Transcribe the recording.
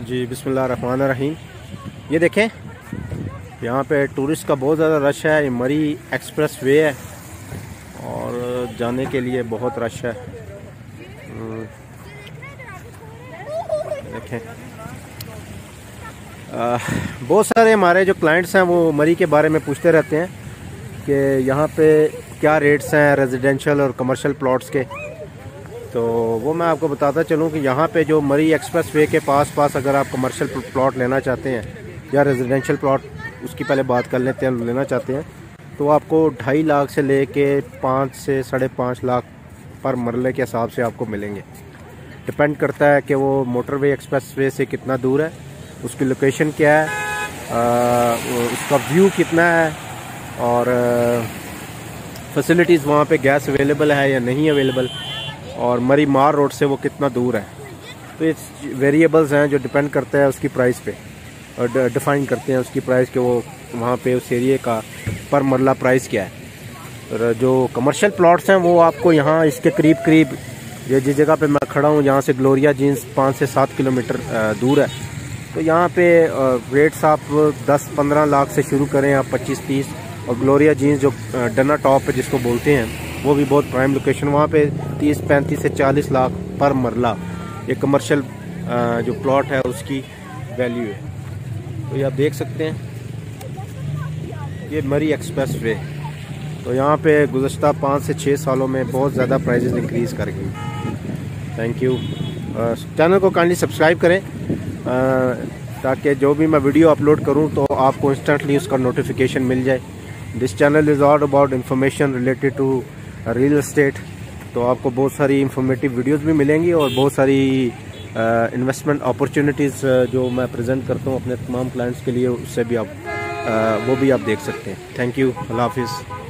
जी बिस्मिल्लाहिर्रहमानिर्रहीम। ये देखें, यहाँ पे टूरिस्ट का बहुत ज़्यादा रश है। ये मरी एक्सप्रेस वे है और जाने के लिए बहुत रश है। देखें, बहुत सारे हमारे जो क्लाइंट्स हैं वो मरी के बारे में पूछते रहते हैं कि यहाँ पे क्या रेट्स हैं रेजिडेंशियल और कमर्शियल प्लॉट्स के। तो वो मैं आपको बताता चलूँ कि यहाँ पे जो मरी एक्सप्रेस वे के पास अगर आप कमर्शियल प्लॉट लेना चाहते हैं या रेजिडेंशियल प्लॉट, उसकी पहले बात कर लेते हैं, लेना चाहते हैं तो आपको 2.5 लाख से लेके 5 से 5.5 लाख पर मरले के हिसाब से आपको मिलेंगे। डिपेंड करता है कि वो मोटरवे एक्सप्रेस वे से कितना दूर है, उसकी लोकेशन क्या है, उसका व्यू कितना है और फैसिलिटीज़ वहाँ पे गैस अवेलेबल है या नहीं अवेलेबल, और मरी मार रोड से वो कितना दूर है। तो ये वेरिएबल्स हैं जो डिपेंड करता है उसकी प्राइस पे और डिफाइन करते हैं उसकी प्राइस के वो वहाँ पे उस एरिए का पर मरला प्राइस क्या है। और जो कमर्शियल प्लॉट्स हैं वो आपको यहाँ इसके करीब ये जिस जगह पे मैं खड़ा हूँ यहाँ से ग्लोरिया जीन्स 5 से 7 किलोमीटर दूर है। तो यहाँ पे रेट्स आप 10-15 लाख से शुरू करें, आप 25-30, और ग्लोरिया जीन्स जो डना टॉप है जिसको बोलते हैं वो भी बहुत प्राइम लोकेशन, वहाँ पे 30-35 से 40 लाख पर मरला ये कमर्शियल जो प्लॉट है उसकी वैल्यू है। तो ये आप देख सकते हैं, ये मरी एक्सप्रेस वे। तो यहाँ पे गुज़श्ता 5 से 6 सालों में बहुत ज़्यादा प्राइसेस इंक्रीज़ कर गई। Thank you. चैनल को काइंडली सब्सक्राइब करें ताकि जो भी मैं वीडियो अपलोड करूँ तो आपको इंस्टेंटली उसका नोटिफिकेशन मिल जाए। This channel is all about information related to real estate. तो आपको बहुत सारी इंफॉर्मेटिव वीडियोस भी मिलेंगी और बहुत सारी इन्वेस्टमेंट अपॉर्चुनिटीज़ जो मैं प्रेजेंट करता हूँ अपने तमाम क्लाइंट्स के लिए, उससे भी आप वो भी आप देख सकते हैं। Thank you. अल्लाह हाफिज़।